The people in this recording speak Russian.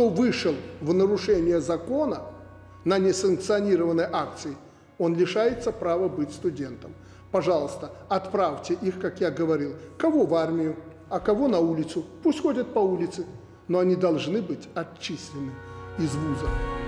кто вышел в нарушение закона на несанкционированной акции, он лишается права быть студентом. Пожалуйста, отправьте их, как я говорил, кого в армию, а кого на улицу. Пусть ходят по улице, но они должны быть отчислены из вуза.